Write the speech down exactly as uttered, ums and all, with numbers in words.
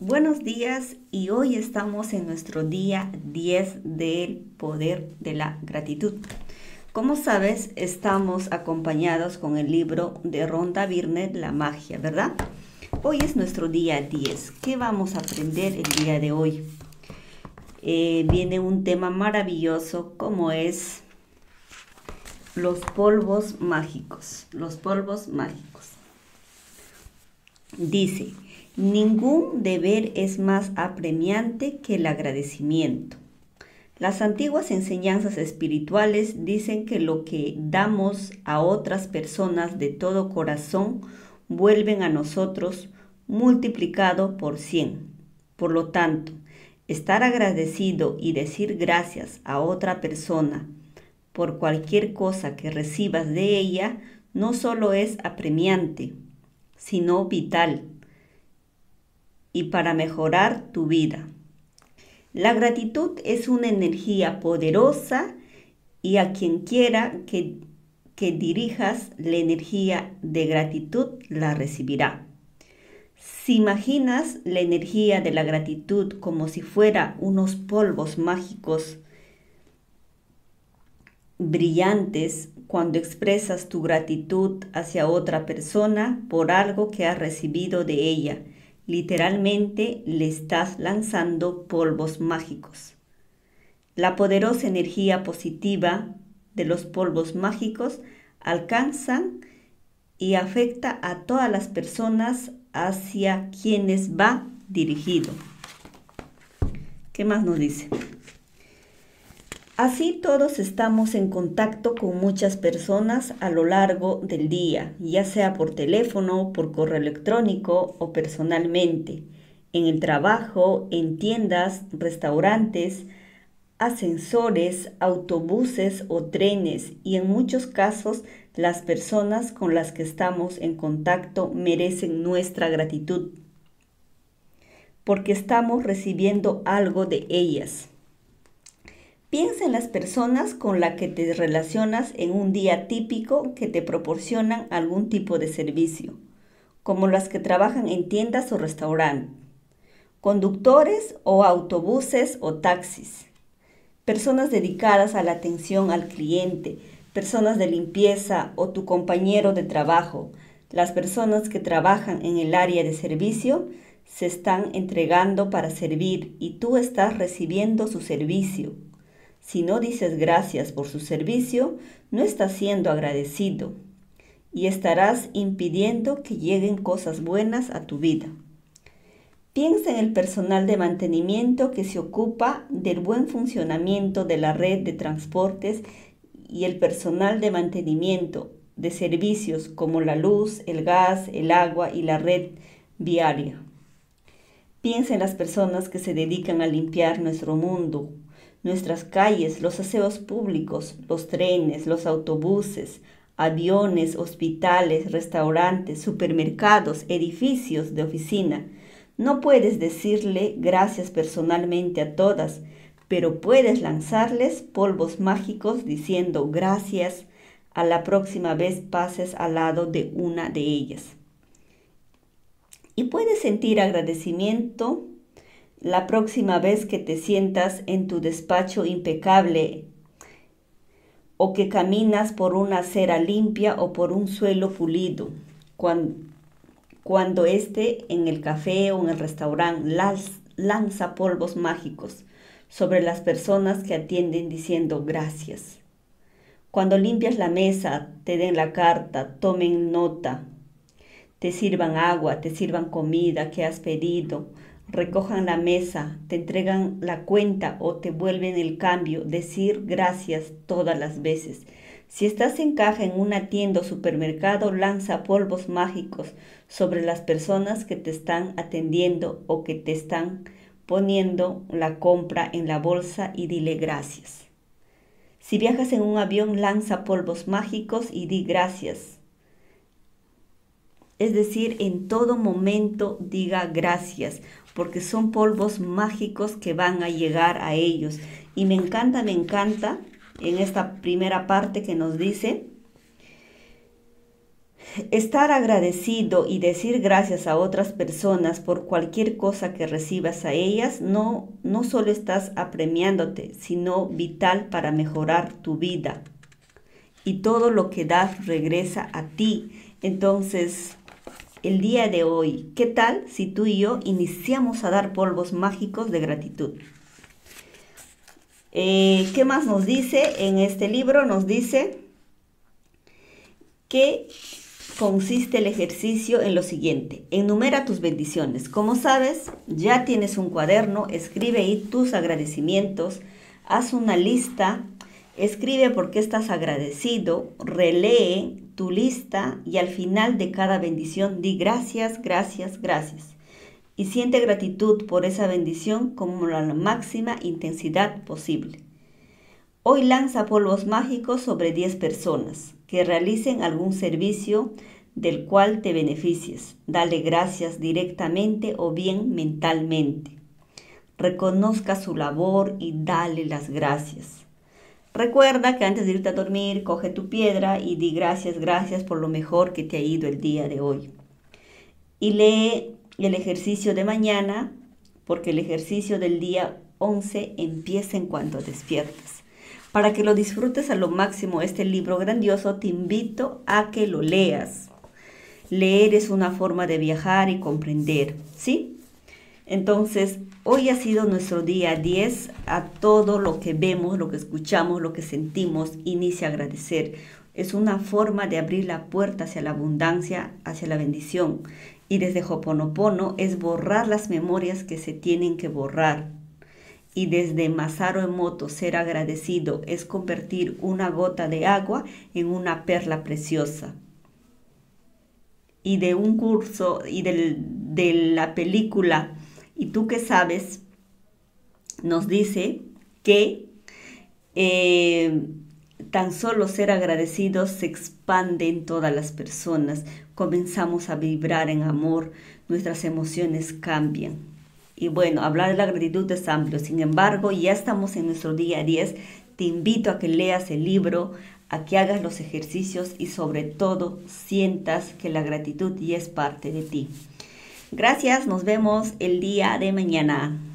Buenos días y hoy estamos en nuestro día diez del poder de la gratitud. Como sabes, estamos acompañados con el libro de Rhonda Byrne, La magia, ¿verdad? Hoy es nuestro día diez. ¿Qué vamos a aprender el día de hoy? Eh, viene un tema maravilloso como es los polvos mágicos. Los polvos mágicos. Dice, ningún deber es más apremiante que el agradecimiento. Las antiguas enseñanzas espirituales dicen que lo que damos a otras personas de todo corazón vuelven a nosotros multiplicado por cien. Por lo tanto, estar agradecido y decir gracias a otra persona por cualquier cosa que recibas de ella no solo es apremiante, sino vital y para mejorar tu vida. La gratitud es una energía poderosa y a quien quiera que, que dirijas la energía de gratitud la recibirá. Si imaginas la energía de la gratitud como si fuera unos polvos mágicos brillantes cuando expresas tu gratitud hacia otra persona por algo que has recibido de ella, literalmente le estás lanzando polvos mágicos. La poderosa energía positiva de los polvos mágicos alcanzan y afecta a todas las personas hacia quienes va dirigido. ¿Qué más nos dice? Así todos estamos en contacto con muchas personas a lo largo del día, ya sea por teléfono, por correo electrónico o personalmente, en el trabajo, en tiendas, restaurantes, ascensores, autobuses o trenes, y en muchos casos las personas con las que estamos en contacto merecen nuestra gratitud, porque estamos recibiendo algo de ellas. Piensa en las personas con las que te relacionas en un día típico que te proporcionan algún tipo de servicio, como las que trabajan en tiendas o restaurantes, conductores o autobuses o taxis, personas dedicadas a la atención al cliente, personas de limpieza o tu compañero de trabajo. Las personas que trabajan en el área de servicio se están entregando para servir y tú estás recibiendo su servicio. Si no dices gracias por su servicio, no estás siendo agradecido y estarás impidiendo que lleguen cosas buenas a tu vida. Piensa en el personal de mantenimiento que se ocupa del buen funcionamiento de la red de transportes y el personal de mantenimiento de servicios como la luz, el gas, el agua y la red viaria. Piensa en las personas que se dedican a limpiar nuestro mundo, nuestras calles, los aseos públicos, los trenes, los autobuses, aviones, hospitales, restaurantes, supermercados, edificios de oficina. No puedes decirle gracias personalmente a todas, pero puedes lanzarles polvos mágicos diciendo gracias a la próxima vez pases al lado de una de ellas. Y puedes sentir agradecimiento la próxima vez que te sientas en tu despacho impecable o que caminas por una acera limpia o por un suelo pulido, cuando, cuando esté en el café o en el restaurante, lanza polvos mágicos sobre las personas que atienden diciendo gracias. Cuando limpias la mesa, te den la carta, tomen nota, te sirvan agua, te sirvan comida que has pedido, recojan la mesa, te entregan la cuenta o te vuelven el cambio, decir gracias todas las veces. Si estás en caja en una tienda o supermercado, lanza polvos mágicos sobre las personas que te están atendiendo o que te están poniendo la compra en la bolsa y dile gracias. Si viajas en un avión, lanza polvos mágicos y di gracias. Es decir, en todo momento diga gracias, porque son polvos mágicos que van a llegar a ellos. Y me encanta, me encanta en esta primera parte que nos dice Estar agradecido y decir gracias a otras personas por cualquier cosa que recibas a ellas, no, no solo estás apremiándote, sino vital para mejorar tu vida. Y todo lo que das regresa a ti. Entonces, el día de hoy, ¿qué tal si tú y yo iniciamos a dar polvos mágicos de gratitud? Eh, ¿qué más nos dice en este libro? Nos dice que consiste el ejercicio en lo siguiente: enumera tus bendiciones. Como sabes, ya tienes un cuaderno, escribe ahí tus agradecimientos, haz una lista, escribe por qué estás agradecido, relee tu lista y al final de cada bendición di gracias, gracias, gracias. Y siente gratitud por esa bendición como la máxima intensidad posible. Hoy lanza polvos mágicos sobre diez personas que realicen algún servicio del cual te beneficies. Dale gracias directamente o bien mentalmente. Reconozca su labor y dale las gracias. Recuerda que antes de irte a dormir, coge tu piedra y di gracias, gracias por lo mejor que te ha ido el día de hoy. Y lee el ejercicio de mañana, porque el ejercicio del día once empieza en cuanto despiertas. Para que lo disfrutes a lo máximo este libro grandioso, te invito a que lo leas. Leer es una forma de viajar y comprender, ¿sí? Entonces, hoy ha sido nuestro día diez. A todo lo que vemos, lo que escuchamos, lo que sentimos, inicia a agradecer. Es una forma de abrir la puerta hacia la abundancia, hacia la bendición. Y desde Ho'oponopono es borrar las memorias que se tienen que borrar. Y desde Masaru Emoto, ser agradecido es convertir una gota de agua en una perla preciosa. Y de un curso y del, de la película ¿Y tú qué sabes?, nos dice que eh, tan solo ser agradecidos se expande en todas las personas. Comenzamos a vibrar en amor, nuestras emociones cambian. Y bueno, hablar de la gratitud es amplio. Sin embargo, ya estamos en nuestro día diez. Te invito a que leas el libro, a que hagas los ejercicios y sobre todo sientas que la gratitud ya es parte de ti. Gracias, nos vemos el día de mañana.